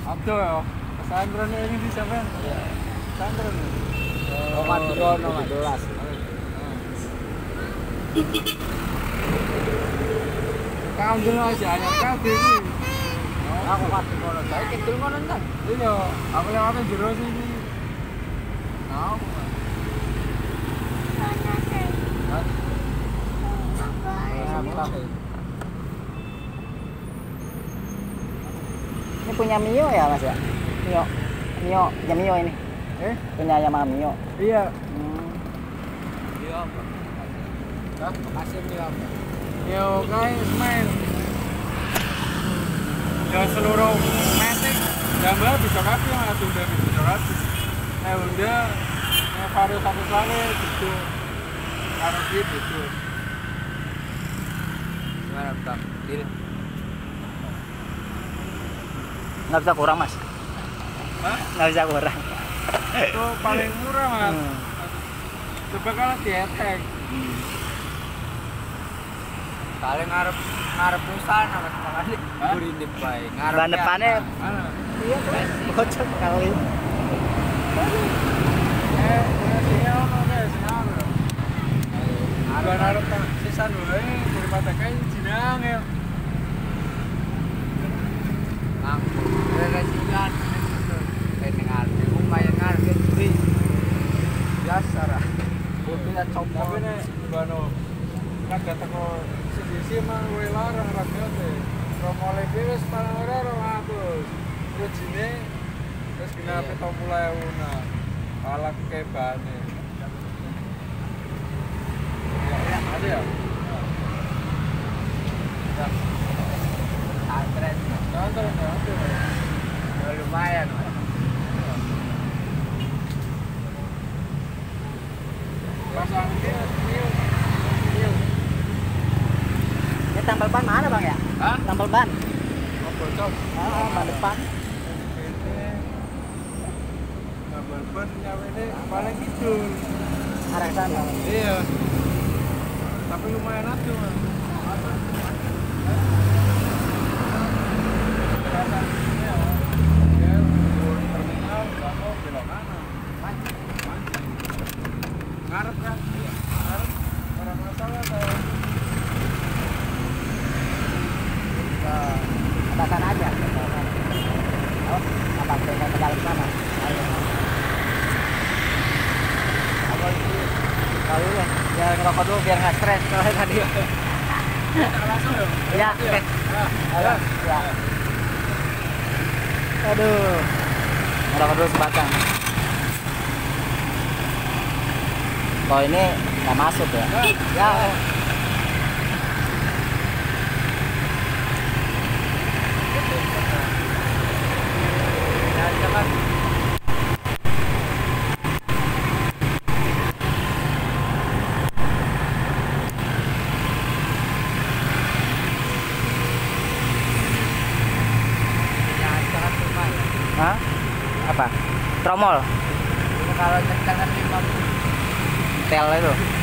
Aduh ya, pesantren ini di sampean. Iya. Pesantren. Oh, Madura nomor 12. Kau dulu aja, hanya kau dulu. Aku Madura, saya kecil ngono kan. Iya, aku lewatnya jero sini. Nah, ini punya Mio ya Mas ya? Mio ini. Punya Yamaha Mio. Iya. Mio apa? Hah? Makasih Mio apa? Mio kayak semen. Ya seluruh metik gambar bisa kabeh yang Honda bisa kabeh. Honda Vario 1 lagi gitu. Karo gitu. Gimana Bang? Deal. Nggak bisa kurang Mas. Hah? Nggak bisa kurang. Itu paling murah Mas. Coba kalau dietek. Kali ngarep perusahaan Mas makanya burindip bae. Ban depannya Mana? iya bocor kali. Sinyal ono sinyal. Ada ngarep sisan wae daripada kae jinang ya. Relasian ini ngarep lumayan ngarep beli biasa lah mobilnya Tapi copot nek bano kada teko sisi mang kowe larang ragate. Promo lebe wis paling ora 200. Rejine wis kena 70.000 nah. Palak ke bane. Ya, ada ya? antren Antara ada. lumayan Pasang ini. ini tambal ban mana Bang ya? Hah? Tambal ban Bocor. ban depan Gambar ban nyawene paling kidul. arah sana Iya. Tapi lumayan aja, Mas. Terminal, belok kanan. Ngarep kan? Ngarep. Orang masalah saya. atasan aja oh apa kita ke dalam sana apa itu kalau ya ngerokok dulu biar nggak stres soalnya tadi Langsung ya? ya oke halo ya aduh ngerokok dulu sebatang kalau ini nggak masuk ya ya jangan lumayan. Hah? Apa? Tromol. Kalau kencang kan 50. Tel itu.